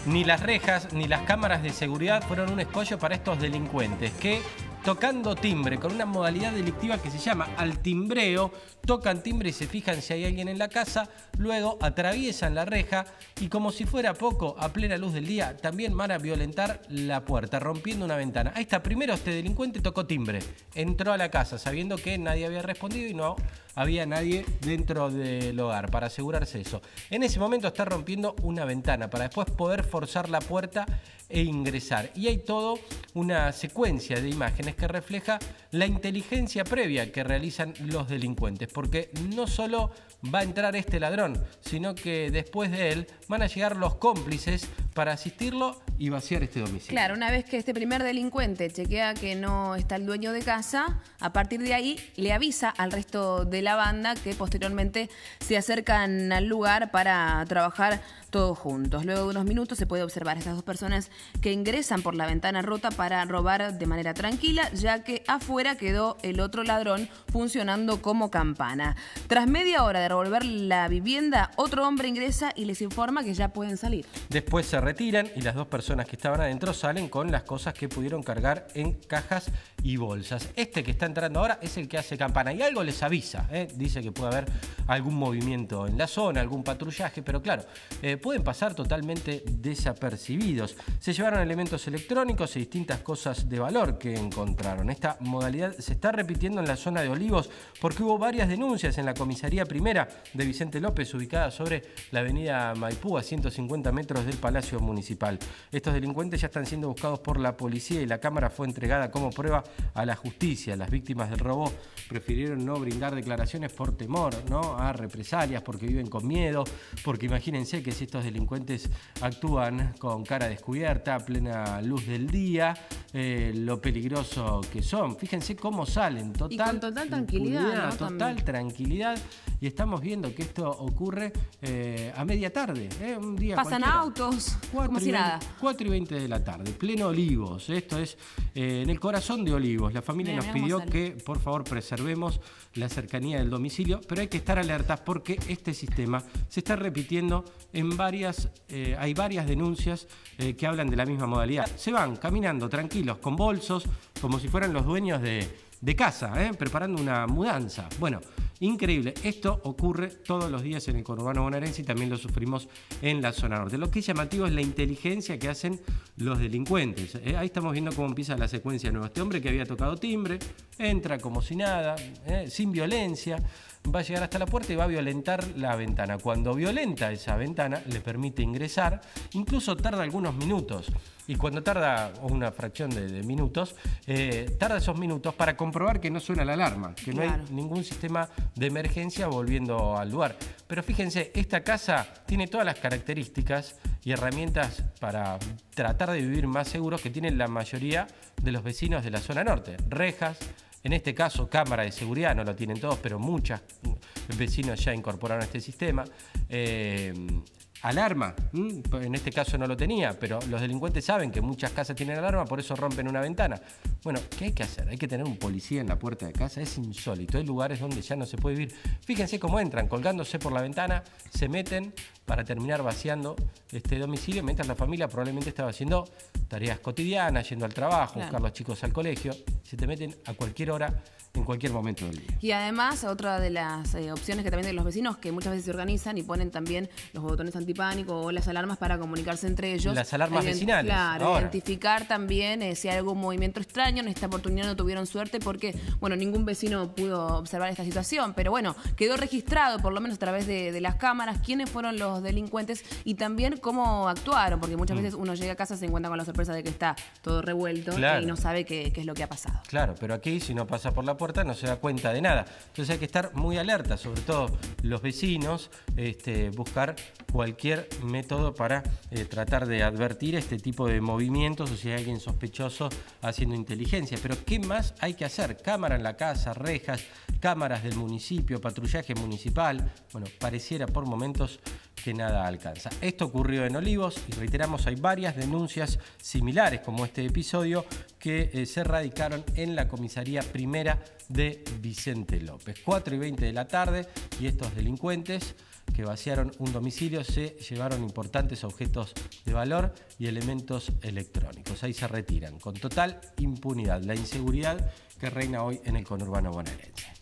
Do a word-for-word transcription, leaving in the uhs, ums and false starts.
Ni las rejas ni las cámaras de seguridad fueron un escollo para estos delincuentes que, tocando timbre con una modalidad delictiva que se llama altimbreo, tocan timbre y se fijan si hay alguien en la casa, luego atraviesan la reja y, como si fuera poco, a plena luz del día, también van a violentar la puerta, rompiendo una ventana. Ahí está, primero este delincuente tocó timbre, entró a la casa sabiendo que nadie había respondido y no había nadie dentro del hogar, para asegurarse eso. En ese momento está rompiendo una ventana para después poder forzar la puerta e ingresar. Y hay todo una secuencia de imágenes que refleja la inteligencia previa que realizan los delincuentes, porque no solo va a entrar este ladrón, sino que después de él van a llegar los cómplices para asistirlo y vaciar este domicilio. Claro, una vez que este primer delincuente chequea que no está el dueño de casa, a partir de ahí le avisa al resto de la banda que posteriormente se acercan al lugar para trabajar todos juntos. Luego de unos minutos se puede observar a estas dos personas que ingresan por la ventana rota para robar de manera tranquila, ya que afuera quedó el otro ladrón funcionando como campana. Tras media hora de revolver la vivienda, otro hombre ingresa y les informa que ya pueden salir. Después se retiran y las dos personas que estaban adentro salen con las cosas que pudieron cargar en cajas y bolsas. Este que está entrando ahora es el que hace campana y algo les avisa, ¿eh? Dice que puede haber algún movimiento en la zona, algún patrullaje, pero claro, eh, pueden pasar totalmente desapercibidos. Se llevaron elementos electrónicos y distintas cosas de valor que encontraron. Esta modalidad se está repitiendo en la zona de Olivos porque hubo varias denuncias en la comisaría primera de Vicente López, ubicada sobre la avenida Maipú, a ciento cincuenta metros del Palacio Municipal. Estos delincuentes ya están siendo buscados por la policía y la cámara fue entregada como prueba a la justicia. Las víctimas del robo prefirieron no brindar declaraciones por temor, ¿no?, a represalias, porque viven con miedo, porque imagínense que si estos delincuentes actúan con cara descubierta, a plena luz del día, eh, lo peligroso que son. Fíjense cómo salen, total, y con total tranquilidad, ¿no? Total También. tranquilidad. Y estamos viendo que esto ocurre eh, a media tarde, ¿eh? Un día pasan cualquiera. autos, cuatro como si nada. cuatro y veinte de la tarde, pleno Olivos. Esto es eh, en el corazón de Olivos. La familia Mira, nos mira pidió que por favor preservemos la cercanía del domicilio, pero hay que estar alertas porque este sistema se está repitiendo en varias, eh, hay varias denuncias eh, que hablan de la misma modalidad. Se van caminando tranquilos con bolsos, como si fueran los dueños de, de casa, ¿eh? preparando una mudanza. Bueno, increíble. Esto ocurre todos los días en el conurbano bonaerense y también lo sufrimos en la zona norte. Lo que es llamativo es la inteligencia que hacen los delincuentes. Eh, ahí estamos viendo cómo empieza la secuencia nueva. Este hombre que había tocado timbre, entra como si nada, eh, sin violencia, va a llegar hasta la puerta y va a violentar la ventana. Cuando violenta esa ventana, le permite ingresar, incluso tarda algunos minutos. Y cuando tarda una fracción de, de minutos, eh, tarda esos minutos para comprobar que no suena la alarma, que Claro. no hay ningún sistema de emergencia volviendo al lugar. Pero fíjense, esta casa tiene todas las características y herramientas para tratar de vivir más seguros que tienen la mayoría de los vecinos de la zona norte. Rejas, en este caso cámara de seguridad, no lo tienen todos, pero muchos vecinos ya incorporaron este sistema. Eh, Alarma, en este caso no lo tenía, pero los delincuentes saben que muchas casas tienen alarma, por eso rompen una ventana. Bueno, ¿qué hay que hacer? Hay que tener un policía en la puerta de casa, es insólito. Hay lugares donde ya no se puede vivir. Fíjense cómo entran, colgándose por la ventana, se meten para terminar vaciando este domicilio, mientras la familia probablemente estaba haciendo tareas cotidianas, yendo al trabajo, Claro. buscar a los chicos al colegio. Se te meten a cualquier hora, en cualquier momento del día. Y además, otra de las eh, opciones que también tienen los vecinos, que muchas veces se organizan y ponen también los botones antipánico o las alarmas para comunicarse entre ellos. Las alarmas Ident- vecinales, Claro, ahora. identificar también eh, si hay algún movimiento extraño. En esta oportunidad no tuvieron suerte porque, bueno, ningún vecino pudo observar esta situación. Pero bueno, quedó registrado, por lo menos a través de, de las cámaras, quiénes fueron los delincuentes y también cómo actuaron. Porque muchas Mm. veces uno llega a casa y se encuentra con la sorpresa de que está todo revuelto Claro. y no sabe qué, qué es lo que ha pasado. Claro, pero aquí si no pasa por la puerta no se da cuenta de nada. Entonces hay que estar muy alerta, sobre todo los vecinos, este, buscar cualquier método para eh, tratar de advertir este tipo de movimientos o si hay alguien sospechoso haciendo inteligencia. Pero ¿qué más hay que hacer? Cámara en la casa, rejas, cámaras del municipio, patrullaje municipal. Bueno, pareciera por momentos que nada alcanza. Esto ocurrió en Olivos y reiteramos, hay varias denuncias similares como este episodio que eh, se radicaron en la comisaría primera de Vicente López. cuatro y veinte de la tarde y estos delincuentes que vaciaron un domicilio, se llevaron importantes objetos de valor y elementos electrónicos. Ahí se retiran con total impunidad. La inseguridad que reina hoy en el conurbano bonaerense.